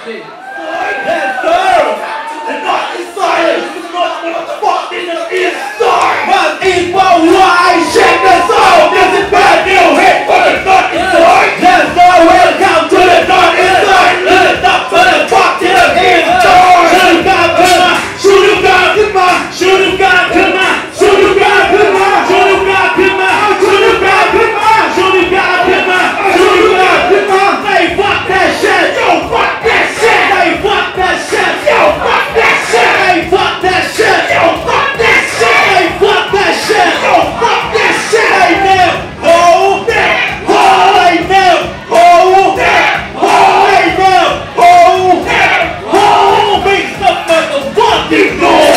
Yes, sir! And not in silence! What the fuck is the inside? What is for why? Check the sound! This is brand new hit for the not inside! Yes, sir! Welcome to the not inside! Let it up for the fuck to the inside! Shoot you got, come on! Shoot you got, come on! Shoot you got, come on! Shoot you got, come on! Shoot you got, come on! Shoot you got, come on! Shoot you got, come on! Hey, fuck that shit! Yo, fuck that shit! Hey, fuck that shit! Yo, fuck that shit! Hey, fuck that shit! Yo, fuck that shit! Hey, fuck that shit! Yo, fuck that shit! Hey, now, hold that! Hold hey, now, hold that! Hold hey, now, hold that! Hold! Make some motherfucking noise!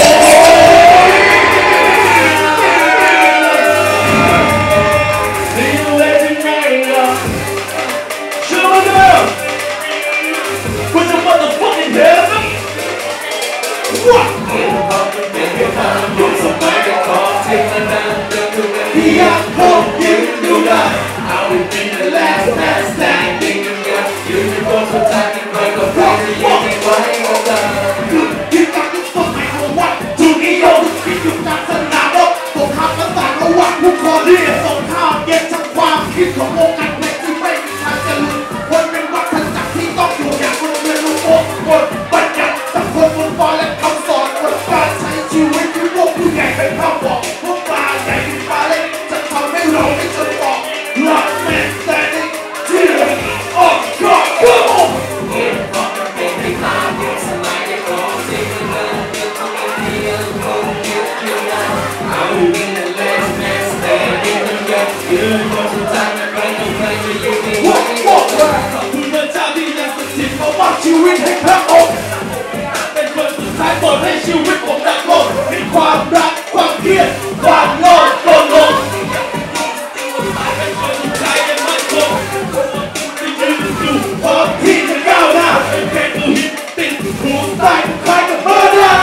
ชีวิตให้พระองค์เป็นคนสุดท้ายโปรดให้ชีวิตผมดับลงมีความรักความเครียดความโลภโกรธลงเป็นคนสุดท้ายยังมั่นคงที่ยืนอยู่พร้อมที่จะก้าวหน้าเป็นเพลงดูฮิตติดหูใต้ใครกับเบอร์ได้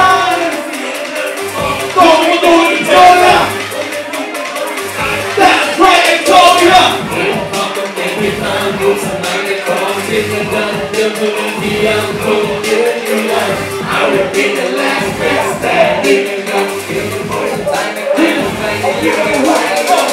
ต้องมาดูอีกโจนะแต่ใครไอ้โจเนี่ยความต้องเก่งที่ทางยุคสมัยในของที่มันดังเรื่องมือที่ยังคงยืนอยู่นั้น I will be the last man standing in the field for the time that I will make you away.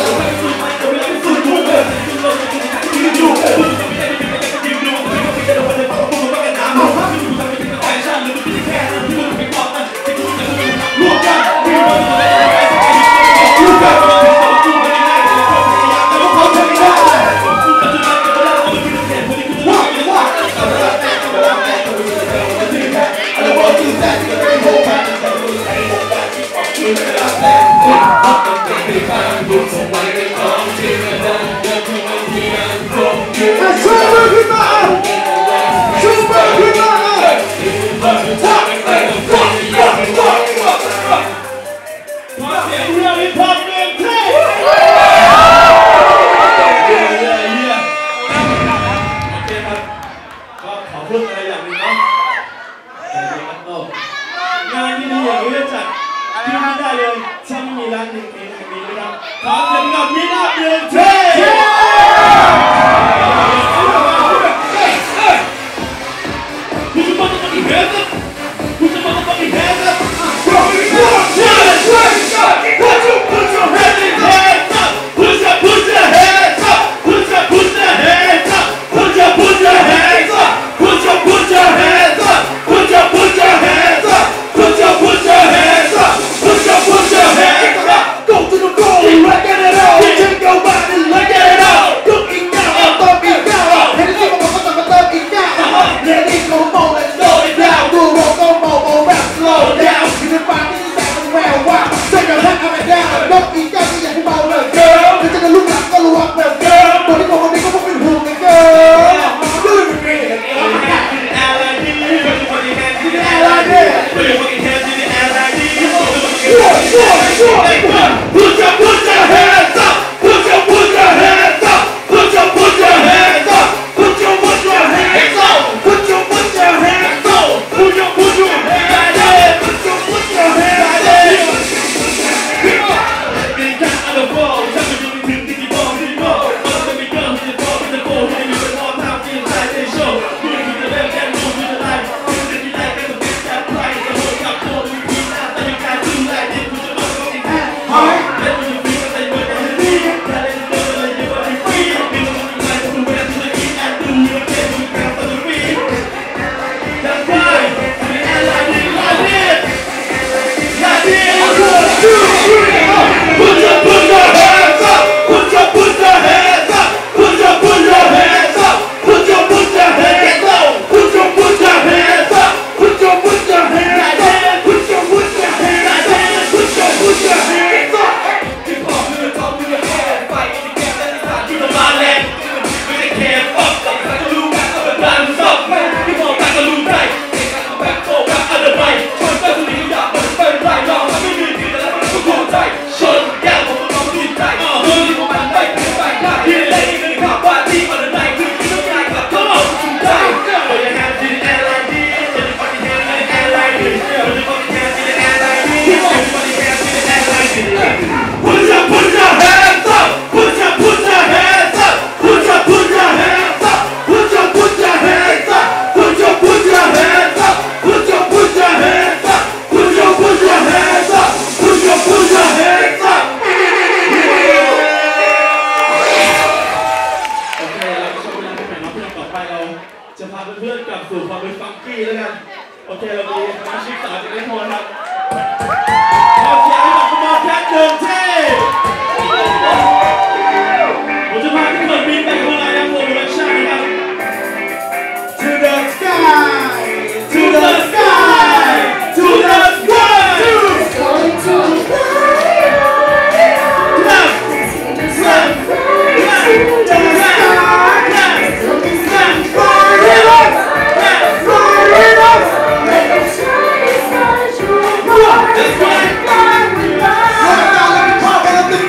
งานที่ดีอย่างนี้จะจัดที่นี่ได้เลยถ้าไม่มีร้านนี้นะครับขอเสียงกับมีนาเดือนเท่Go back and look at it out. Looking down, มันก็จะมีทุกอย่างมันเป็นไรลองมันไม่มีที่แต่ละมันก็เข้าใจชนแก้วผมก็มองมันจิตใจมือที่ผมมันไม่ถึงไปได้ที่เล่นกันขับว่าที่มันไหนคือที่ต้องการกับทั้งหมดสุดใจเราอยากให้ที่แอร์ไลน์ดีจะได้ความที่แท้ในแอร์ไลน์ดีจะได้ความที่แท้ที่ในแอร์ไลน์ดีจะได้ความที่แท้ที่ในแอร์ไลน์ดี Put your hands up put your hands up put your hands up put your hands up put your hands up put your hands up put your hands up put your hands up โอเคเราจะชมเวลาไปไหนน้องเพื่อนต่อไปเราจะพาเพื่อนๆกลับสู่ความเป็นฟังกี้แล้วกันโอเคเรามีสมาชิกสาวจากเล่นโทนครับขอเสียงให้กับขบวนแคทหนึ่งเท่ผมจะพาทุกคนบินไปกับอะไรนะโปรดักชั่นนะครับ To the sky to the sky to the sky Going to fly left left left Let's go!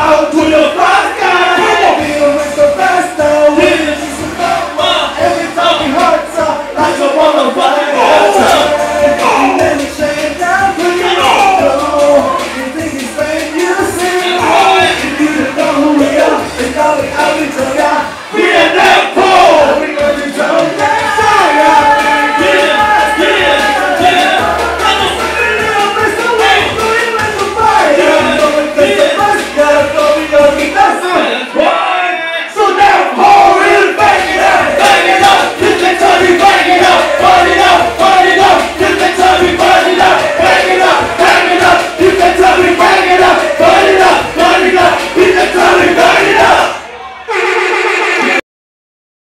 out to